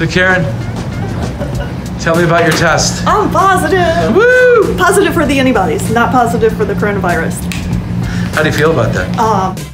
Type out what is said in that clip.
So Karen, tell me about your test. I'm positive. Woo! Positive for the antibodies, not positive for the coronavirus. How do you feel about that?